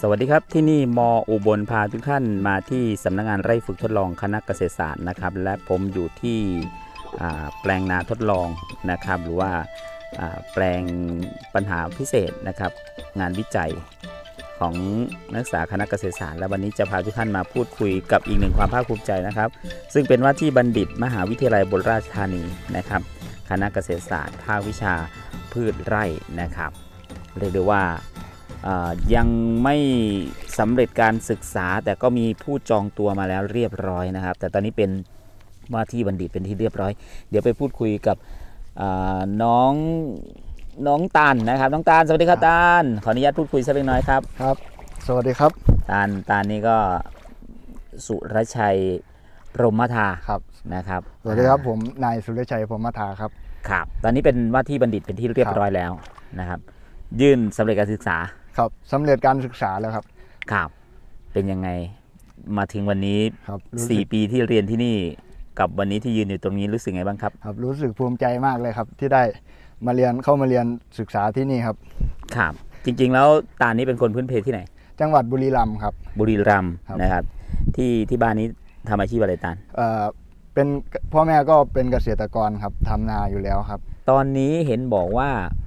สวัสดีครับที่นี่มอุบลพาทุกท่านมาที่สำนักงานไร่ฝึกทดลองคณะเกษตรศาสตร์นะครับและผมอยู่ที่แปลงนาทดลองนะครับหรือว่าแปลงปัญหาพิเศษนะครับงานวิจัยของนักศึกษาคณะเกษตรศาสตร์และวันนี้จะพาทุกท่านมาพูดคุยกับอีกหนึ่งความภาคภูมิใจนะครับซึ่งเป็นว่าที่บัณฑิตมหาวิทยาลัยอุบลราชธานีนะครับคณะเกษตรศาสตร์ภาควิชาพืชไร่นะครับเรียกได้ว่ายังไม่สำเร็จการศึกษาแต่ก็มีผู้จองตัวมาแล้วเรียบร้อยนะครับแต่ตอนนี้เป็นว่าที่บัณฑิตเป็นที่เรียบร้อยเดี๋ยวไปพูดคุยกับน้องตาลนะครับน้องตาลสวัสดีครับตาลขออนุญาตพูดคุยสักเล็กน้อยครับครับสวัสดีครับตาลนี่ก็สุรชัยพรหมธาครับนะครับสวัสดีครับผมนายสุรชัยพรหมธาครับครับตอนนี้เป็นว่าที่บัณฑิตเป็นที่เรียบร้อยแล้วนะครับยื่นสำเร็จการศึกษาครับสำเร็จการศึกษาแล้วครับครับเป็นยังไงมาถึงวันนี้ครับ 4 ปีที่เรียนที่นี่กับวันนี้ที่ยืนอยู่ตรงนี้รู้สึกไงบ้างครับครับรู้สึกภูมิใจมากเลยครับที่ได้มาเรียนเข้ามาเรียนศึกษาที่นี่ครับครับจริงๆแล้วตาลนี้เป็นคนพื้นเพที่ไหนจังหวัดบุรีรัมย์ครับบุรีรัมย์นะครับที่บ้านนี้ทำอาชีพอะไรตาลเป็นพ่อแม่ก็เป็นเกษตรกรครับทำนาอยู่แล้วครับตอนนี้เห็นบอกว่า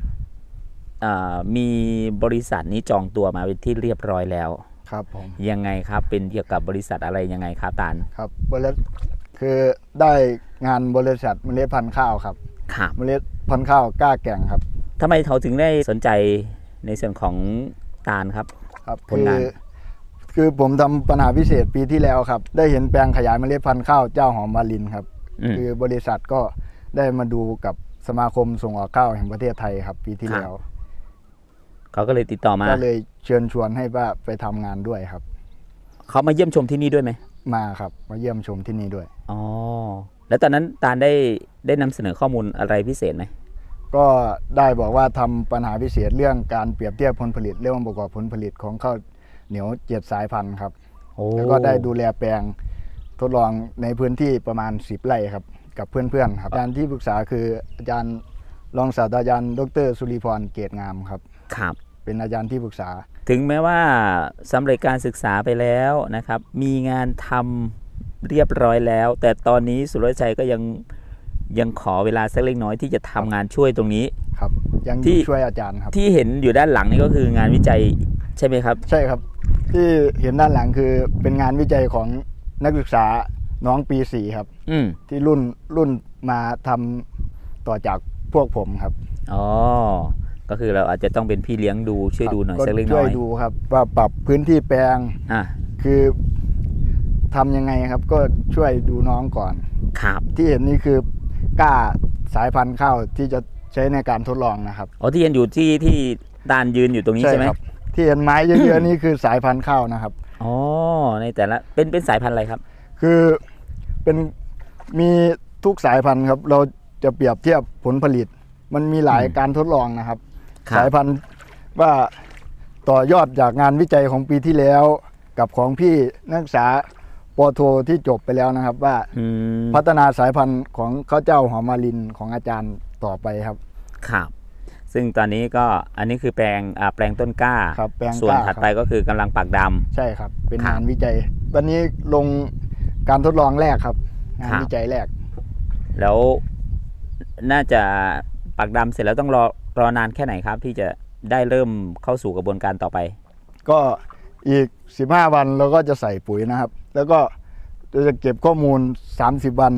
มีบริษัทนี้จองตัวมาเป็นที่เรียบร้อยแล้วครับผมยังไงครับเป็นเกี่ยวกับบริษัทอะไรยังไงครับตาลครับบริษัทคือได้งานบริษัทเมล็ดพันธุ์ข้าวครับเมล็ดพันธุ์ข้าวกล้าแก่งครับทำไมเขาถึงได้สนใจในส่วนของตาลครับครับคือผมทำปัญหาพิเศษปีที่แล้วครับได้เห็นแปลงขยายเมล็ดพันธุ์ข้าวเจ้าหอมมาลินครับคือบริษัทก็ได้มาดูกับสมาคมส่งออกข้าวแห่งประเทศไทยครับปีที่แล้วเขาก็เลยติดต่อมาก็เลยเชิญชวนให้ว่าไปทำงานด้วยครับเขามาเยี่ยมชมที่นี่ด้วยไหมมาครับมาเยี่ยมชมที่นี่ด้วยอ๋อแล้วตอนนั้นตาลได้นำเสนอข้อมูลอะไรพิเศษไหมก็ได้บอกว่าทำปัญหาพิเศษเรื่องการเปรียบเทียบผลผลิตเรื่องประกอบผลผลิตของข้าวเหนียว7 สายพันธุ์ครับแล้วก็ได้ดูแลแปลงทดลองในพื้นที่ประมาณ10 ไร่ครับกับเพื่อนๆครับอาจารย์ที่ปรึกษาคืออาจารย์รองศาสตราจารย์ดร.สุริพรเกตงามครับครับเป็นอาจารย์ที่ปรึกษาถึงแม้ว่าสำเร็จการศึกษาไปแล้วนะครับมีงานทำเรียบร้อยแล้วแต่ตอนนี้สุรชัยก็ยังขอเวลาสักเล็กน้อยที่จะทำงานช่วยตรงนี้ครับยังช่วยอาจารย์ครับที่เห็นอยู่ด้านหลังนี่ก็คืองานวิจัยใช่ไหมครับใช่ครับที่เห็นด้านหลังคือเป็นงานวิจัยของนักศึกษาน้องปี4ครับที่รุ่นมาทำต่อจากพวกผมครับอ๋อก็คือเราอาจจะต้องเป็นพี่เลี้ยงดูช่วยดูหน่อยสักเล็กน้อยช่วยดูครับว่าปรับพื้นที่แปลงคือทำยังไงครับก็ช่วยดูน้องก่อนครับที่เห็นนี่คือกล้าสายพันธุ์ข้าวที่จะใช้ในการทดลองนะครับอ๋อที่เห็นอยู่ที่ตาลยืนอยู่ตรงนี้ใช่ไหมที่เห็นไม้เยอะๆนี่คือสายพันธุ์ข้าวนะครับอ๋อในแต่ละเป็นสายพันธุ์อะไรครับคือเป็นมีทุกสายพันธุ์ครับเราจะเปรียบเทียบผลผลิตมันมีหลายการทดลองนะครับสายพันธุ์ว่าต่อยอดจากงานวิจัยของปีที่แล้วกับของพี่นักศึกษาปโทที่จบไปแล้วนะครับว่าพัฒนาสายพันธุ์ของข้าวเจ้าหอมมาลินของอาจารย์ต่อไปครับครับซึ่งตอนนี้ก็อันนี้คือแปลงต้นกล้าส่วนถัดไปก็คือกำลังปักดำใช่ครับเป็นงานวิจัยวันนี้ลงการทดลองแรกครับงานวิจัยแรกแล้วน่าจะปักดำเสร็จแล้วต้องรอนานแค่ไหนครับที่จะได้เริ่มเข้าสู่กระบวนการต่อไปก็อีก15 วันเราก็จะใส่ปุ๋ยนะครับแล้วก็จะเก็บข้อมูล30 วัน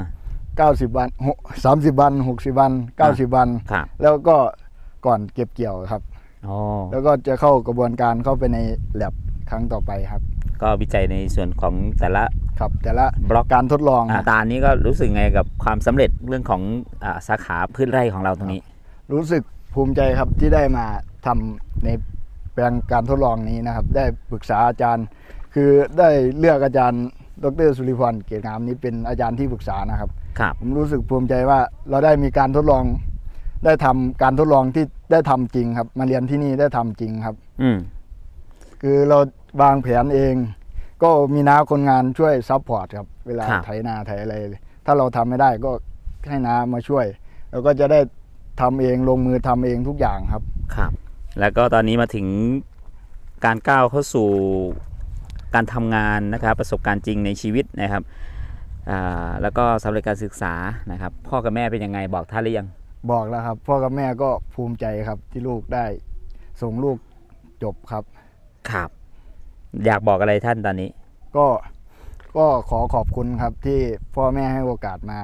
90 วัน30 วัน60 วัน90 วันแล้วก็ก่อนเก็บเกี่ยวครับแล้วก็จะเข้ากระบวนการเข้าไปในแลบครั้งต่อไปครับก็วิจัยในส่วนของแต่ละบล็อกการทดลองตาลนี้ก็รู้สึกไงกับความสำเร็จเรื่องของสาขาพืชไร่ของเราตรงนี้รู้สึกภูมิใจครับที่ได้มาทำในแปลงการทดลองนี้นะครับได้ปรึกษาอาจารย์คือได้เลือกอาจารย์ดร.สุริพรเกตงามนี้เป็นอาจารย์ที่ปรึกษานะครับผมรู้สึกภูมิใจว่าเราได้มีการทดลองได้ทำการทดลองที่ได้ทำจริงครับมาเรียนที่นี่ได้ทำจริงครับคือเราวางแผนเองก็มีน้าคนงานช่วยซัพพอร์ตครับเวลาไถนาไถอะไรถ้าเราทำไม่ได้ก็ให้น้ามาช่วยแล้วก็จะได้ทำเองลงมือทำเองทุกอย่างครับแล้วก็ตอนนี้มาถึงการก้าวเข้าสู่การทำงานนะครับประสบการณ์จริงในชีวิตนะครับแล้วก็สำเร็จการศึกษานะครับพ่อกับแม่เป็นยังไงบอกท่านหรือยังบอกแล้วครับพ่อกับแม่ก็ภูมิใจครับที่ลูกได้ส่งลูกจบครับครับอยากบอกอะไรท่านตอนนี้ก็ขอขอบคุณครับที่พ่อแม่ให้โอกาสมา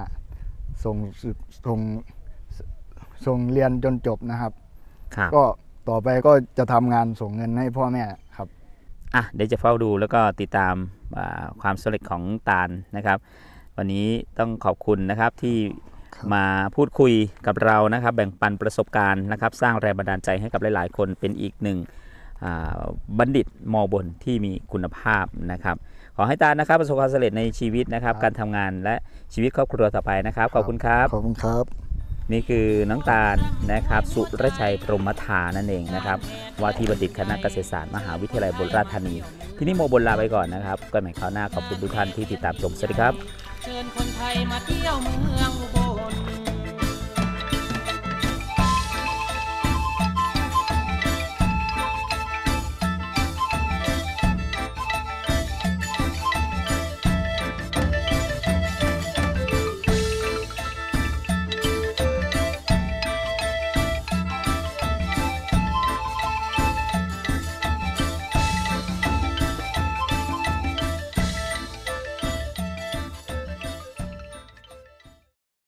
ส่งเรียนจนจบนะครับก็ต่อไปก็จะทำงานส่งเงินให้พ่อแม่ครับเดี๋ยวจะเฝ้าดูแล้วก็ติดตามความสำเร็จของตาลนะครับวันนี้ต้องขอบคุณนะครับที่มาพูดคุยกับเรานะครับแบ่งปันประสบการณ์นะครับสร้างแรงบันดาลใจให้กับหลายๆคนเป็นอีกหนึ่งบัณฑิตม.บนที่มีคุณภาพนะครับขอให้ตาลนะครับประสบความสำเร็จในชีวิตนะครับการทำงานและชีวิตครอบครัวต่อไปนะครับขอบคุณครับขอบคุณครับนี่คือน้องตาลนะครับสุรชัยพรหมธานั่นเองนะครับว่าที่บัณฑิตคณะเกษตรศาสตร์มหาวิทยาลัยอุบลราชธานีที่นี่โมบนลาไปก่อนนะครับก็ใหม่คราวหน้าขอบคุณทุกท่านที่ติดตามชมสวัสดีครับเชิญคนไทยมาเที่ยวเมืองอุบล